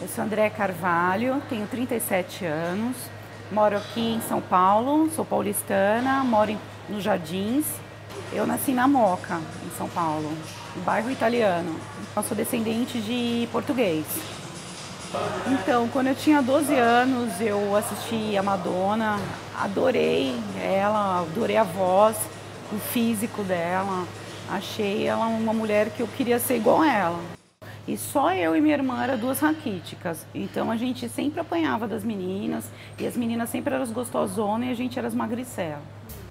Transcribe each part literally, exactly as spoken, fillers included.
sou Andréa Carvalho, tenho trinta e sete anos, moro aqui em São Paulo, sou paulistana, moro nos Jardins. Eu nasci na Moca, em São Paulo, no bairro italiano. Eu sou descendente de português. Então, quando eu tinha doze anos, eu assisti a Madonna, adorei ela, adorei a voz, o físico dela. Achei ela uma mulher que eu queria ser igual a ela. E só eu e minha irmã eram duas raquíticas. Então a gente sempre apanhava das meninas, e as meninas sempre eram as gostosonas e a gente era as magricelas.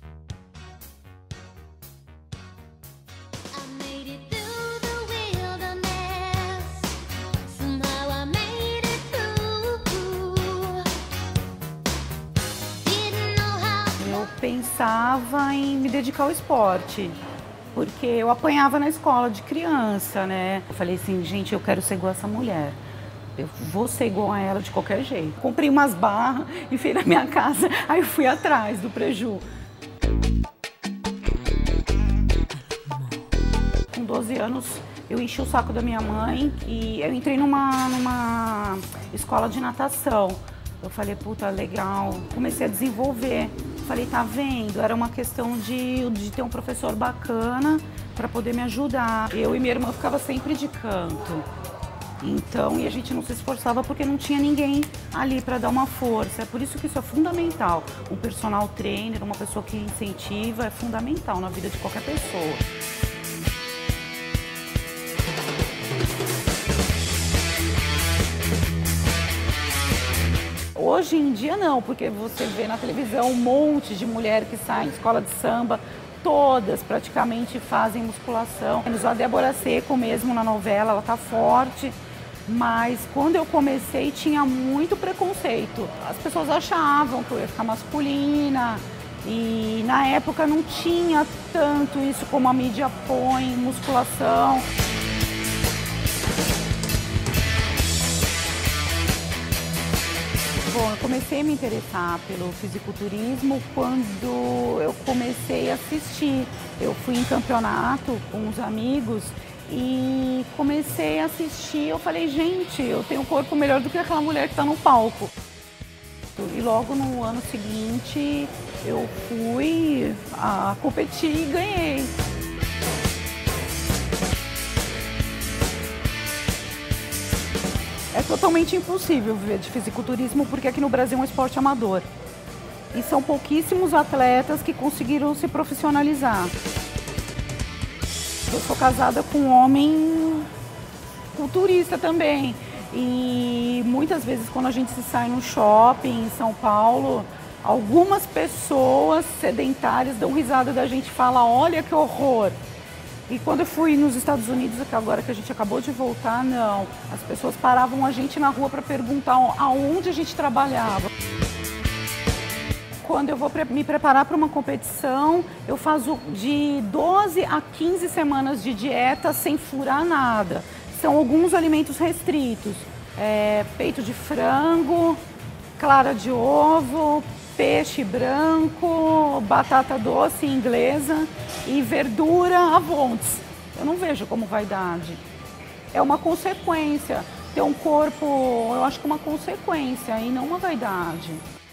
Eu pensava em me dedicar ao esporte, porque eu apanhava na escola de criança, né? Eu falei assim, gente, eu quero ser igual a essa mulher. Eu vou ser igual a ela de qualquer jeito. Comprei umas barras e fui na minha casa, aí eu fui atrás do preju. Com doze anos, eu enchi o saco da minha mãe e eu entrei numa, numa escola de natação. Eu falei, puta, legal. Comecei a desenvolver. Falei, tá vendo? Era uma questão de, de ter um professor bacana para poder me ajudar. Eu e minha irmã ficava sempre de canto. Então, e a gente não se esforçava porque não tinha ninguém ali para dar uma força. É por isso que isso é fundamental. Um personal trainer, uma pessoa que incentiva, é fundamental na vida de qualquer pessoa. Hoje em dia não, porque você vê na televisão um monte de mulher que sai de escola de samba, todas praticamente fazem musculação. A Débora Seco mesmo na novela, ela tá forte, mas quando eu comecei tinha muito preconceito. As pessoas achavam que eu ia ficar masculina e na época não tinha tanto isso como a mídia põe, musculação. Bom, eu comecei a me interessar pelo fisiculturismo quando eu comecei a assistir. Eu fui em campeonato com uns amigos e comecei a assistir. Eu falei, gente, eu tenho um corpo melhor do que aquela mulher que está no palco. E logo no ano seguinte eu fui a competir e ganhei. É totalmente impossível viver de fisiculturismo porque aqui no Brasil é um esporte amador. E são pouquíssimos atletas que conseguiram se profissionalizar. Eu sou casada com um homem culturista também. E muitas vezes quando a gente se sai no shopping em São Paulo, algumas pessoas sedentárias dão risada da gente e falam, olha que horror. E quando eu fui nos Estados Unidos, agora que a gente acabou de voltar, não. As pessoas paravam a gente na rua para perguntar aonde a gente trabalhava. Quando eu vou me preparar para uma competição, eu faço de doze a quinze semanas de dieta sem furar nada. São alguns alimentos restritos. É, peito de frango, clara de ovo, peixe branco, batata doce inglesa e verdura à vontade. Eu não vejo como vaidade. É uma consequência. Ter um corpo, eu acho que é uma consequência e não uma vaidade.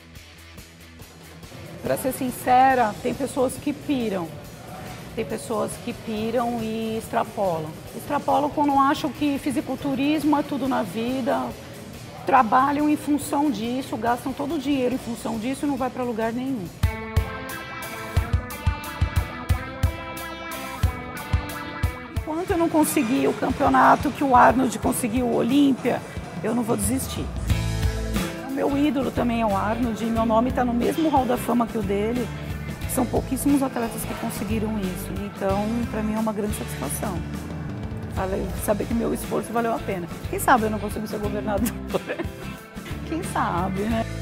Para ser sincera, tem pessoas que piram. Tem pessoas que piram e extrapolam. Extrapolam quando acham que fisiculturismo é tudo na vida. Trabalham em função disso, gastam todo o dinheiro em função disso e não vai para lugar nenhum. Enquanto eu não conseguir o campeonato que o Arnold conseguiu, o Olímpia, eu não vou desistir. O meu ídolo também é o Arnold e meu nome está no mesmo hall da fama que o dele. São pouquíssimos atletas que conseguiram isso, então para mim é uma grande satisfação. Saber que meu esforço valeu a pena. Quem sabe eu não consigo ser governadora? Quem sabe, né?